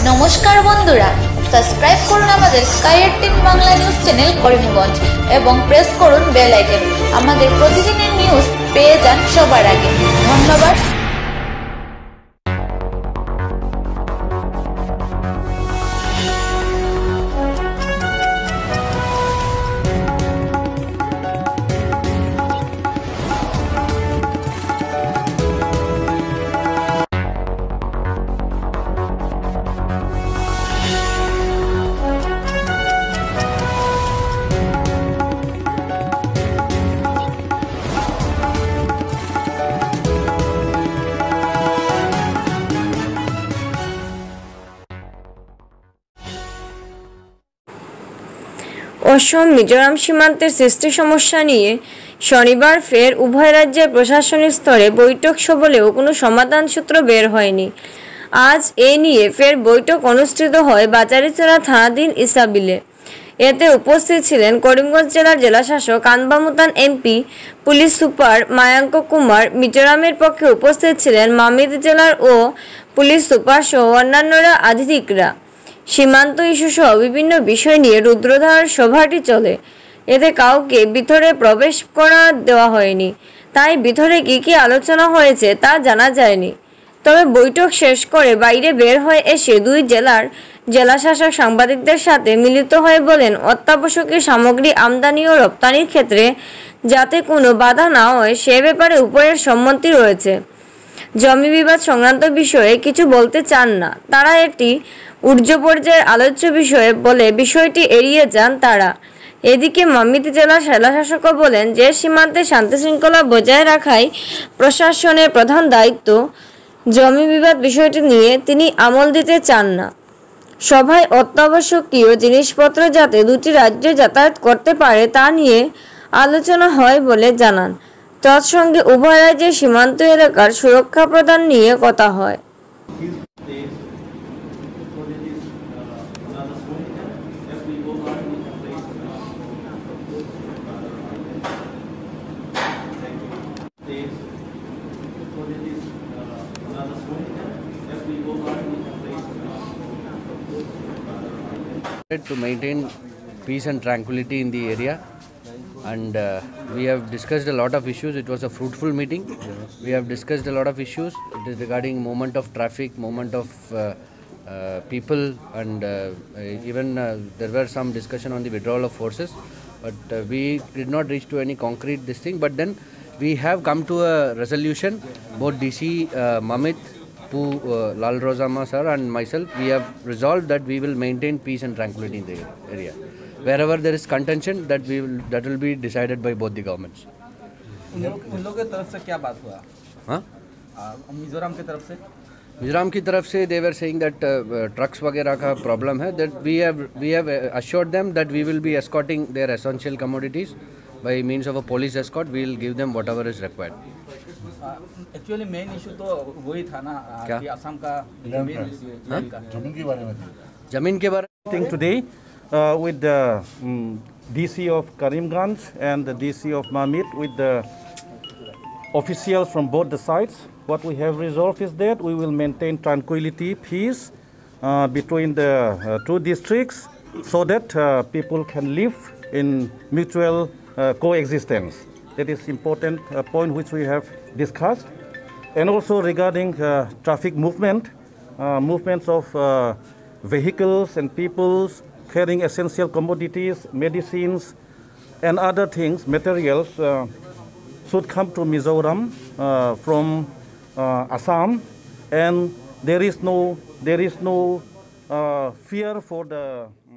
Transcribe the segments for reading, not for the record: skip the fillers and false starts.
নমস্কার বন্ধুরা, সাবস্ক্রাইব করুন আমাদের sky 18 Bangla news channel Karimganj এবং প্রেস করুন বেল আইকন। আমাদের প্রতিদিনের নিউজ পেয়ে যান সবার আগে। ধন্যবাদ। असम मिजोराम सीमांतेर सृष्टि समस्या निये शनिवार फेर उभय राज्येर प्रशासनिक स्तरे बैठक सबलेও कोनो समाधान सूत्र बेर हयनि। आज ए निये फेर बैठक अनुष्ठित हय बाचारीचोरा थानाधीन इसाबिले। एते उपस्थित छिलेन करिमगंज जेलार जेलाशासक आनबामुतान एमपी, पुलिस सुपार मायांक कुमार। मिजोरामेर पक्षे उपस्थित छिलेन मामित जेलार ओ पुलिस सुपार सह अन्यान्यरा आधिकारिकरा। সীমান্ত ইস্যু সহ বিভিন্ন বিষয় নিয়ে রুদ্রধার সভাটি চলে। এতে কাউকে ভিতরে প্রবেশ করা দেওয়া হয়নি, তাই ভিতরে কি কি আলোচনা হয়েছে তা জানা যায়নি। তবে বৈঠক শেষ করে বাইরে বের হয়ে এসে দুই জেলার জেলাশাসক সাংবাদিকদের সাথে মিলিত হয়ে বলেন, অত্যাবশ্যকীয় সামগ্রী আমদানি ও রপ্তানির ক্ষেত্রে যাতে কোনো বাধা না হয় সে ব্যাপারে উপরের সম্মতি রয়েছে। জমি বিবাদ সংক্রান্ত বিষয়ে কিছু বলতে চান না তারা। এটি ঊর্ধ্ব পর্যায়ের আলোচ্য বিষয়ে বলে বিষয়টি এড়িয়ে যান তারা। এদিকে মামিত জেলার জেলাশাসকও বলেন যে সীমান্তে শান্তি শৃঙ্খলা বজায় রাখাই প্রশাসনের প্রধান দায়িত্ব। জমি বিবাদ বিষয়টি নিয়ে তিনি আমল দিতে চান না। সভায় অত্যাবশ্যকীয় জিনিসপত্র যাতে দুটি রাজ্য যাতায়াত করতে পারে তা নিয়ে আলোচনা হয় বলে জানান। তৎসঙ্গে উভয় রাজ্যের সীমান্ত এলাকার সুরক্ষা প্রদান নিয়ে কথা হয়। To maintain peace and tranquility in the area, and we have discussed a lot of issues. It was a fruitful meeting. We have discussed a lot of issues. It is regarding movement of traffic, movement of people, and even there were some discussion on the withdrawal of forces, but we did not reach to any concrete this thing. But then we have come to a resolution. Both DC Mamit, Lal Rozama sir and myself, we have resolved that we will maintain peace and tranquility in the area. Wherever there is contention, that will be decided by both the governments. उन लोगों की तरफ से क्या बात हुआ? हाँ, मिजोरम की तरफ से? मिजोरम की तरफ से they were saying that trucks वगैरह का problem है. That we have assured them that we will be escorting their essential commodities by means of a police escort. We will give them whatever is required. Actually main issue तो वही था ना कि असम का जमीन के बारे में Meeting today with the DC of Karimganj and the DC of Mamit, with the officials from both the sides. What we have resolved is that we will maintain tranquility, peace between the two districts so that people can live in mutual coexistence. That is important point which we have discussed. And also regarding traffic movements of vehicles and peoples carrying essential commodities, medicines and other things, materials should come to Mizoram from Assam, and there is no fear for the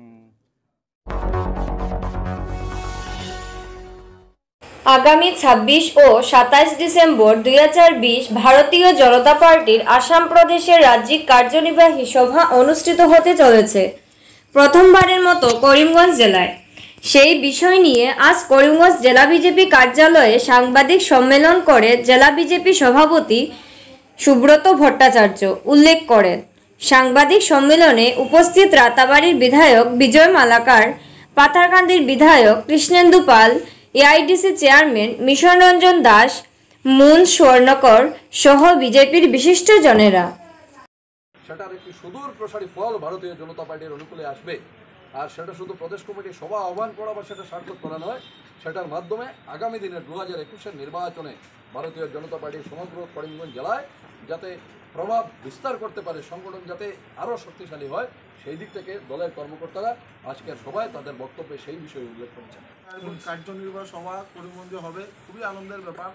আগামী 26 ও 27 December 2020 ভারতীয় জনতা পার্টির আসাম প্রদেশের রাজ্যিক কার্যনির্বাহী সভা অনুষ্ঠিত হতে চলেছে প্রথমবারের মতো করিমগঞ্জ জেলায়। সেই বিষয় নিয়ে আজ করিমগঞ্জ জেলা বিজেপি কার্যালয়ে সাংবাদিক সম্মেলন করে জেলা বিজেপি সভাপতি সুব্রত ভট্টাচার্য উল্লেখ করেন। সাংবাদিক সম্মেলনে উপস্থিত রাতাবাড়ির বিধায়ক বিজয় মালাকার, পাথারকান্দির বিধায়ক কৃষ্ণেন্দু পাল, এআইডিসি চেয়ারম্যান মিশন রঞ্জন দাস, মুন স্বর্ণকর সহ বিজেপির বিশিষ্টজনেরা। সেটার একটি সুদূর প্রসারী ফল ভারতীয় জনতা পার্টির অনুকূলে আসবে। আর সেটা শুধু প্রদেশ কমিটির সভা আহ্বান করা বা সেটা সার্থক করা নয়, সেটার মাধ্যমে আগামী দিনের 2021-এর নির্বাচনে ভারতীয় জনতা পার্টির সমগ্র করিমগঞ্জ জেলায় যাতে প্রভাব বিস্তার করতে পারে, সংগঠন যাতে আরও শক্তিশালী হয়, সেই দিক থেকে দলের কর্মকর্তারা আজকের সভায় তাদের বক্তব্যে সেই বিষয়ে উল্লেখ করেছেন। কার্যনির্বাহী সভা করিমগঞ্জে হবে, খুবই আনন্দের ব্যাপার।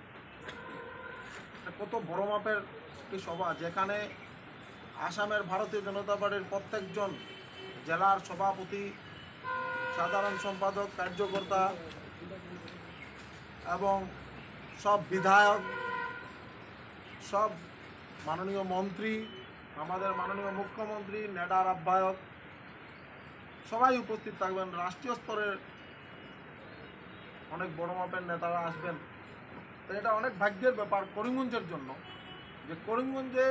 কত বড় মাপের একটি সভা, যেখানে আসামের ভারতীয় জনতা পার্টির প্রত্যেকজন জেলার সভাপতি, সাধারণ সম্পাদক, কার্যকর্তা এবং সব বিধায়ক, সব মাননীয় মন্ত্রী, আমাদের মাননীয় মুখ্যমন্ত্রী, নেডার আহ্বায়ক সবাই উপস্থিত থাকবেন। রাষ্ট্রীয় স্তরের অনেক বড় মাপের নেতারা আসবেন। তো এটা অনেক ভাগ্যের ব্যাপার করিমগঞ্জের জন্য, যে করিমগঞ্জে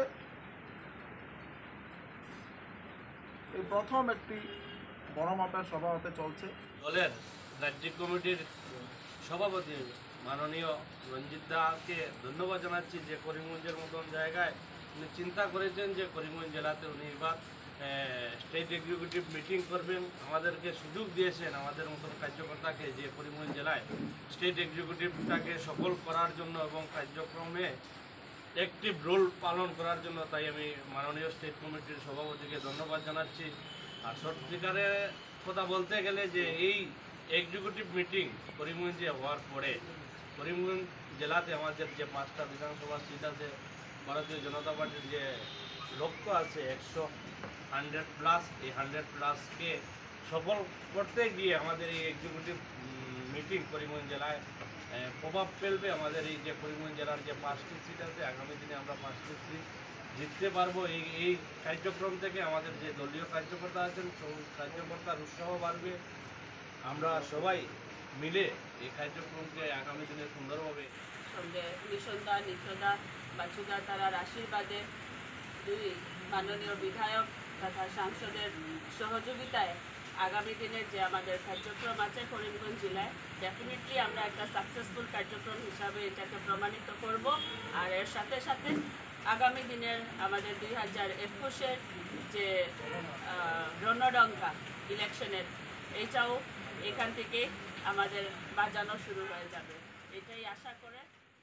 এই প্রথম একটি বড় মাপের সভা হতে চলছে। দলের রাজ্য কমিটির সভাপতি মাননীয় রঞ্জিত দাকে ধন্যবাদ জানাচ্ছি যে করিমগঞ্জের মতন জায়গায় উনি চিন্তা করেছেন যে করিমগঞ্জ জেলাতে উনি এবার স্টেট এক্সিকিউটিভ মিটিং করবেন, আমাদেরকে সুযোগ দিয়েছেন আমাদের মতন কার্যকর্তাকে যে করিমগঞ্জ জেলায় স্টেট এক্সিকিউটিভটাকে সফল করার জন্য এবং কার্যক্রমে অ্যাক্টিভ রোল পালন করার জন্য। তাই আমি মাননীয় স্টেট কমিটির সভাপতিকে ধন্যবাদ জানাচ্ছি। আর সত্যিকারের কথা বলতে গেলে যে এই এক্সিকিউটিভ মিটিং করিমগঞ্জে হওয়ার পরে করিমগঞ্জ জেলাতে আমাদের যে 5টা বিধানসভা সিট আছে, ভারতীয় জনতা পার্টির যে লক্ষ্য আছে 100+, এই 100+কে সফল করতে গিয়ে আমাদের এই এক্সিকিউটিভ মিটিং করিমগঞ্জ জেলায় প্রভাব ফেলবে। আমাদের এই যে করিমগঞ্জ জেলার যে 5টি সিট আছে, আগামী দিনে আমরা 5টি সিট জিততে পারবো। এই কার্যক্রম থেকে আমাদের যে দলীয় কার্যকর্তা আছেন, কার্যকর্তার উৎসাহ বাড়বে। আমরা সবাই মিলে এই কার্যক্রমকে আগামী দিনে সুন্দরভাবে সঙ্গে নিশন্দা, নিত্যদা, বাচুদা তারার আশীর্বাদে, দুই মাননীয় বিধায়ক তথা সাংসদের সহযোগিতায় আগামী দিনের যে আমাদের কার্যক্রম আছে করিমগঞ্জ জেলায়, ডেফিনেটলি আমরা একটা সাকসেসফুল কার্যক্রম হিসাবে এটাকে প্রমাণিত করব। আর এর সাথে সাথে আগামী দিনের আমাদের 2021-এর যে রণডঙ্কা ইলেকশনের, এইটাও এখান থেকে আমাদের বাজানো শুরু হয়ে যাবে, এটাই আশা করে।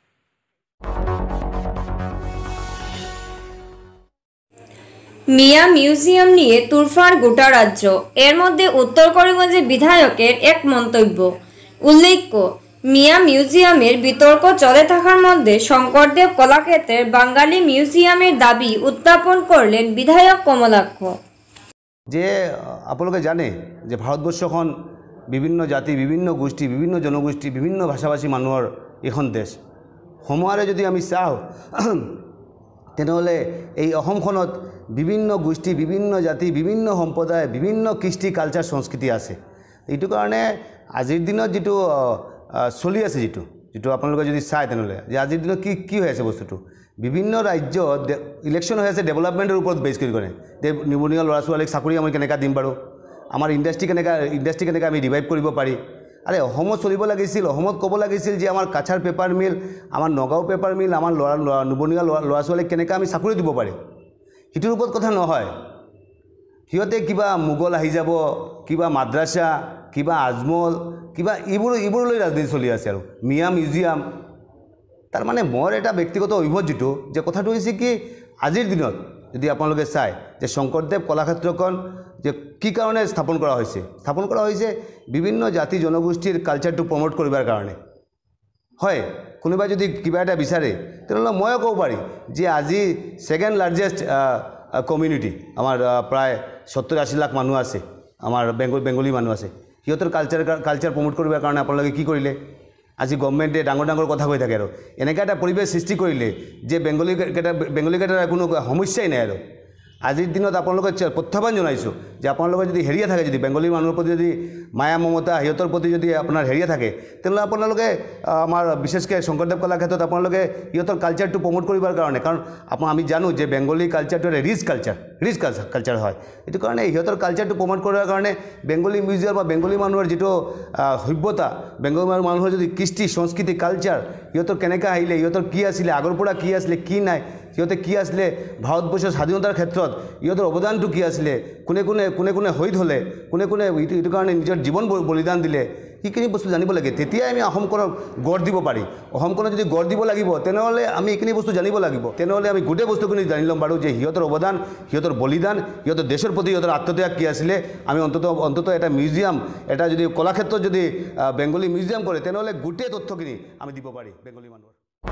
মিয়া মিউজিয়াম নিয়ে তুরফার গোটা রাজ্য, এর মধ্যে উত্তর করিমগঞ্জের বিধায়কের এক মন্তব্য। উল্লেখ্য, মিয়া মিউজিয়ামের বিতর্ক চলে থাকার মধ্যে শঙ্করদেব কলাক্ষেত্রের বাঙালি মিউজিয়ামের দাবি উত্থাপন করলেন বিধায়ক কমলাক্ষ। যে আপোনালোকে জানে যে ভাৰতবৰ্ষখন বিভিন্ন জাতি, বিভিন্ন গোষ্ঠী, বিভিন্ন জনগোষ্ঠী, বিভিন্ন ভাষাভাষী মানুহৰ এখন দেশ। সমুৱাৰে যদি আমি চাওঁ তেনেহ'লে এই অসমখনত বিভিন্ন গোষ্ঠী, বিভিন্ন জাতি, বিভিন্ন সম্প্ৰদায়, বিভিন্ন কৃষ্টি, কালচাৰ, সংস্কৃতি আছে। এইটো কাৰণে আজিৰ দিনত যিটো চলি আছে, যিটো আপোনালোকে যদি চায় তেনেহ'লে যে আজিৰ দিনত কি হৈ আছে বস্তুটো, বিভিন্ন ৰাজ্যত ইলেকশ্যন হৈ আছে ডেভেলপমেণ্টৰ ওপৰত বেছ কৰি কৰে। নিবনুৱা ল'ৰা ছোৱালীক চাকৰি আমি কেনেকৈ দিম বাৰু, আমাৰ ইণ্ডাষ্ট্ৰি কেনেকৈ আমি ৰিভাইভ কৰিব পাৰি। আৰে অসমত চলিব লাগিছিল, অসমত ক'ব লাগিছিল যে আমাৰ কাছাৰ পেপাৰ মিল, আমাৰ নগাঁও পেপাৰ মিল, আমাৰ নিবনুৱা ল'ৰা ছোৱালীক কেনেকৈ আমি চাকৰি দিব পাৰি, সেইটোৰ ওপৰত কথা নহয়। সিহঁতে কিবা মোগল আহি যাব, কিবা মাদ্ৰাছা, কিবা আজমল, কিবা এইবোৰলৈ ৰাজনীতি চলি আছে। আৰু মিয়া মিউজিয়াম, তাৰমানে মোৰ এটা ব্যক্তিগত অভিমত যিটো, যে কথাটো হৈছে কি, আজিৰ দিনত যদি আপোনালোকে চায় যে শংকৰদেৱ কলাক্ষেত্ৰখন যে কি কাৰণে স্থাপন কৰা হৈছে বিভিন্ন জাতি জনগোষ্ঠীৰ কালচাৰটো প্ৰমোট কৰিবৰ কাৰণে। হয়, কোনোবাই যদি কিবা এটা বিচাৰে তেনেহ'লে ময়ো ক'ব পাৰি যে আজি ছেকেণ্ড লাৰ্জেষ্ট কমিউনিটি, আমাৰ প্ৰায় 70-80 লাখ মানুহ আছে, আমাৰ বেংগলী মানুহ আছে, সিহঁতৰ কালচাৰ প্ৰমোট কৰিবৰ কাৰণে আপোনালোকে কি কৰিলে? আজি গভৰ্ণমেণ্টে ডাঙৰ কথা কৈ থাকে আৰু এনেকৈ এটা পৰিৱেশ সৃষ্টি কৰিলে যে বেংগলীকেইটাৰ কোনো সমস্যাই নাই। আৰু আজিৰ দিনত আপোনালোকে প্ৰত্যাহ্বান জনাইছোঁ যে আপোনালোকে যদি হেৰিয়া থাকে, যদি বেংগলী মানুহৰ প্ৰতি যদি মায়া মমতা, সিহঁতৰ প্ৰতি যদি আপোনাৰ হেৰিয়া থাকে, তেনেহ'লে আপোনালোকে আমাৰ বিশেষকৈ শংকৰদেৱ কলাক্ষেত্ৰত আপোনালোকে সিহঁতৰ কালচাৰটো প্ৰমোট কৰিবৰ কাৰণে, কাৰণ আমি জানো যে বেংগলী কালচাৰটো এটা ৰিচ কালচাৰ হয়। এইটো কাৰণে সিহঁতৰ কালচাৰটো প্ৰমোট কৰাৰ কাৰণে বেংগলী মিউজিয়াম বা বেংগলী মানুহৰ যিটো সভ্যতা, বেংগলী মানুহৰ যদি কৃষ্টি, সংস্কৃতি, কালচাৰ, সিহঁতৰ কেনেকৈ আহিলে, সিহঁতৰ কি আছিলে, আগৰ পৰা কি আছিলে, কি নাই, সিহঁতে কি আছিলে ভাৰতবৰ্ষৰ স্বাধীনতাৰ ক্ষেত্ৰত ইহঁতৰ অৱদানটো কি আছিলে, কোনে কোনে শহীদ হ'লে, কোনে এইটো কাৰণে নিজৰ জীৱন বলিদান দিলে, সেইখিনি বস্তু জানিব লাগে। তেতিয়াই আমি অসমখনক গঢ় দিব পাৰি। অসমখনক যদি গঢ় দিব লাগিব তেনেহ'লে আমি এইখিনি বস্তু জানিব লাগিব। তেনেহ'লে আমি গোটেই বস্তুখিনি জানি ল'ম বাৰু যে সিহঁতৰ অৱদান, সিহঁতৰ বলিদান, সিহঁতৰ দেশৰ প্ৰতি সিহঁতৰ আত্মত্যাগ কি আছিলে। আমি অন্ততঃ এটা মিউজিয়াম, এটা যদি কলাক্ষেত্ৰত যদি বেংগলী মিউজিয়াম কৰে তেনেহ'লে গোটেই তথ্যখিনি আমি দিব পাৰি বেংগলী মানুহৰ।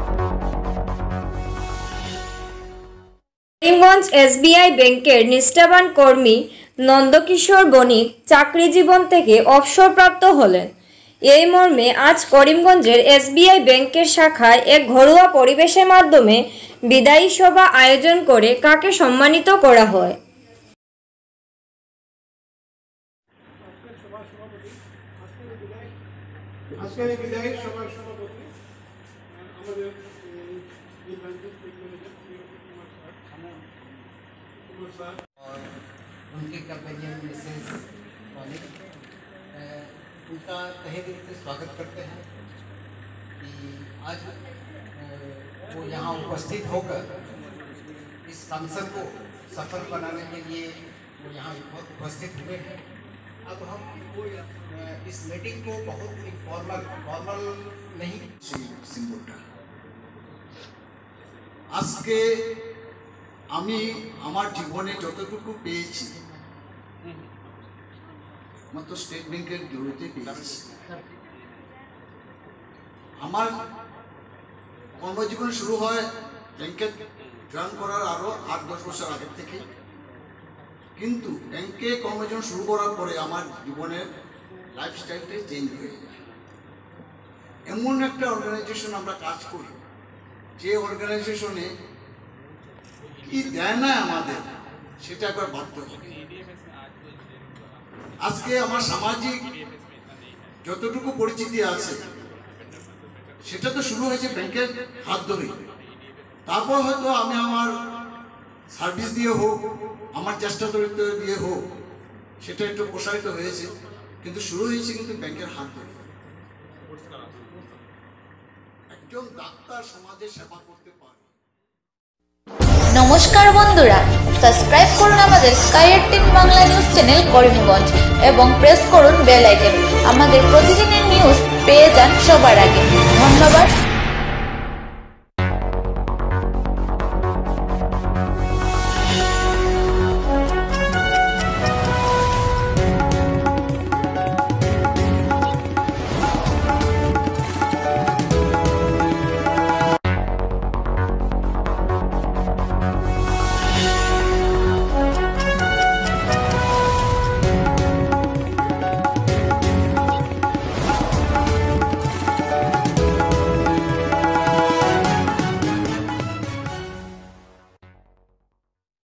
করিমগঞ্জ SBI ব্যাংকের নিষ্ঠাবান কর্মী নন্দকিশোর বণিক চাকরি জীবন থেকে অবসরপ্রাপ্ত হলেন। এই মর্মে আজ করিমগঞ্জের SBI ব্যাংকের শাখায় এক ঘরোয়া পরিবেশের মাধ্যমে বিদায়ী সভা আয়োজন করে কাকে সম্মানিত করা হয়। और उनके कंपेनियन मिसेस बणिक, उनका तहे दिल से स्वागत करते हैं कि आज वो यहाँ उपस्थित होकर इस फंक्शन को सफल बनाने के लिए वो यहाँ उपस्थित हुए हैं। अब हम इस मीटिंग को बहुत फॉर्मल नहीं সিম্বলটা আজকে আমি আমার জীবনে যতটুকু পেয়েছি মাত্র স্টেট ব্যাংকের জড়িতে পেয়েছি। আমার কর্মজীবন শুরু হয় ব্যাংকে জয়েন করার আরও 8-10 বছর আগের থেকে, কিন্তু ব্যাংকে কর্মজীবন শুরু করার পরে আমার জীবনের লাইফস্টাইলটাই চেঞ্জ হয়ে যায়। এমন একটা অর্গানাইজেশন আমরা কাজ করি যে অর্গানাইজেশনে কি দেয় না আমাদের সেটা একবার ভাবতে হবে। আজকে আমার সামাজিক যতটুকু পরিচিতি আছে সেটা তো শুরু হয়েছে ব্যাংকের হাত ধরে। তারপর হয়তো আমি আমার সার্ভিস দিয়ে হোক, আমার চেষ্টা দিয়ে হোক, সেটা একটু প্রসারিত হয়েছে, কিন্তু শুরু হয়েছে কিন্তু ব্যাংকের হাত ধরে। একজন ডাক্তার সমাজের সেবা করতে পারে। নমস্কার বন্ধুরা, সাবস্ক্রাইব করুন আমাদের sky 18 Bangla news channel Karimganj এবং প্রেস করুন বেল আইকন। আমাদের প্রতিদিনের নিউজ পেয়ে যান সবার আগে। ধন্যবাদ।